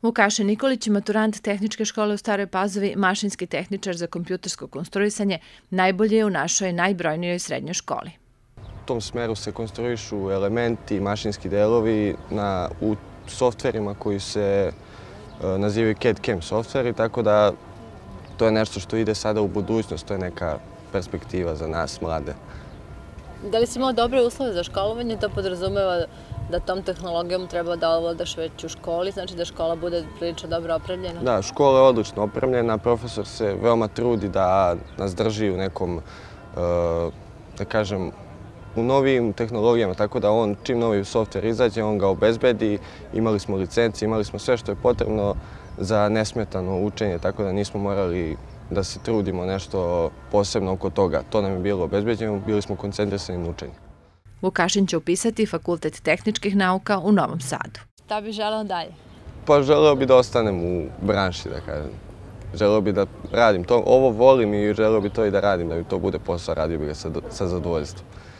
Vukašin Nikolić, maturant Tehničke škole u Staroj Pazovi, mašinski tehničar za kompjutersko konstruisanje, najbolje je u našoj najbrojnijoj srednjoj školi. U tom smeru se konstruišu elementi, mašinski delovi u softverima koji se nazivaju CAD/CAM softveri, tako da to je nešto što ide sada u budućnost, to je neka perspektiva za nas, mlade. Da li si imao dobre uslove za školovanje? To podrazumeva da tom tehnologijom treba da ovladaš već u školi, znači da škola bude prilično dobro opremljena? Da, škola je odlično opremljena, profesor se veoma trudi da nas drži u nekom, da kažem, u novijim tehnologijama, tako da on čim novi softver izađe, on ga obezbedi. Imali smo licence, imali smo sve što je potrebno za nesmetano učenje, tako da nismo morali da se trudimo nešto posebno oko toga. To nam je bilo obezbeđeno, bili smo koncentrisani na učenje. Vukašin će upisati Fakultet tehničkih nauka u Novom Sadu. Šta bi želeo dalje? Pa želeo bi da ostanem u branši, da kažem. Želeo bi da radim to. Ovo volim i želeo bi to i da radim, da mi to bude posao, radio bi ga sa zadovoljstvom.